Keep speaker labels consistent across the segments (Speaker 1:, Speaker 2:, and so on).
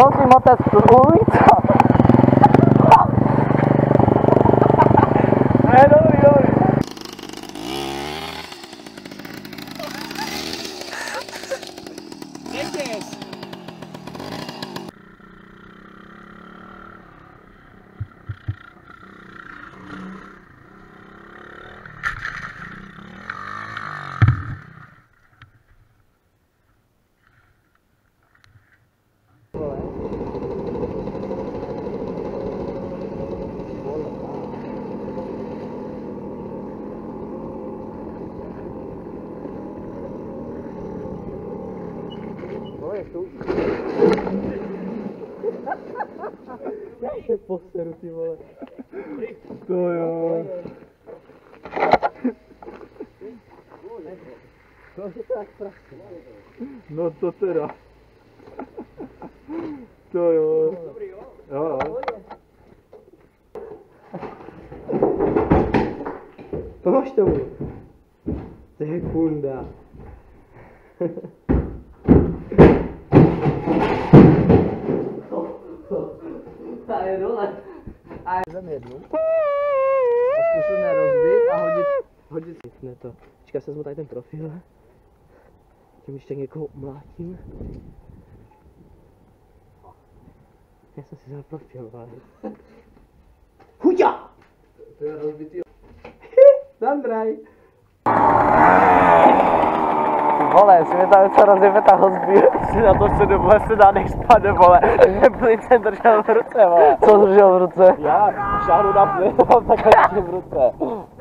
Speaker 1: Prosím, otec, ulica.
Speaker 2: Ne, dobrý. Nechtěš.
Speaker 1: Já se poseru, ty vole.
Speaker 2: To jo.
Speaker 1: To je tak prasky.
Speaker 2: No to teda. To jo.
Speaker 1: Dobrý, jo?
Speaker 2: Jo.
Speaker 1: Pomož tomu. To je kunda. A je dole. A je zem jednu. A zkusil nerozbit a hodit. Ne to. Počkej, já se vezmu tady ten profil. Tím ještě někoho umlátím. Já jsem si vzal profil, ale. Huďa!
Speaker 2: To je rozbitý.
Speaker 1: Zandraj! Vole, jestli mi tam něco rozjebe, tak ho zbiju.
Speaker 2: Si na to se do se dá, než spadne, vole. Policajt držel v ruce, vole.
Speaker 1: Co držel v ruce?
Speaker 2: Já šáhnu na plyn, mám takhle v ruce.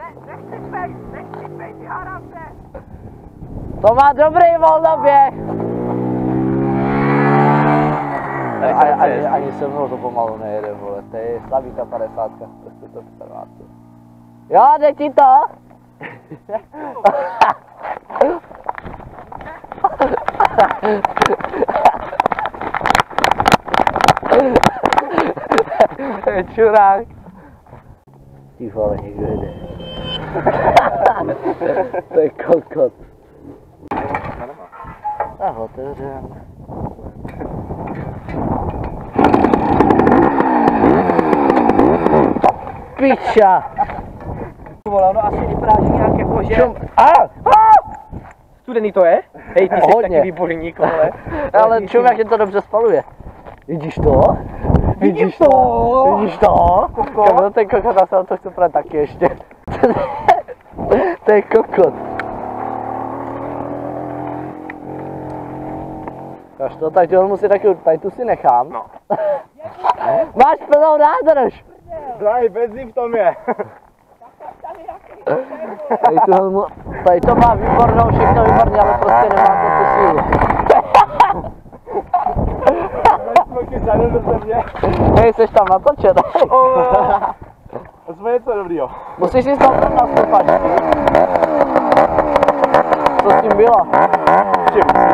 Speaker 3: Nechci háravce!
Speaker 1: To má dobrý volnoběh! Ani se mnou to pomalu nejede, vole. To je slavíka 50, prostě to 14. Jo, jde ti to? Čurák. Ty vole, někdo jede. To je kokot. Tak ho otevřeme. Piča!
Speaker 2: Vole, ono asi vypráží nějak jako, že...
Speaker 1: Studený to je?
Speaker 2: Hej, ty jsi taky výborník, vole.
Speaker 1: Ale čum, jak je to dobře spaluje. Vidíš to?
Speaker 2: Vidíš to?
Speaker 1: Vidíš to? Kam ten kokot, já se na to chci právě taky ještě. To je kokot. Kaž to, tak on musí taky, tady tu si nechám.
Speaker 2: No.
Speaker 1: Máš plnou nádrž.
Speaker 2: Drahý, benzín v tom je.
Speaker 1: Tady to má výbornou, všechno výborně, ale prostě nemá to tu sílu. Hej, jsi tam natočen.
Speaker 2: Jsme něco dobrýho.
Speaker 1: Musíš si tam na stoupačky. Co s tím bylo?
Speaker 2: Čím?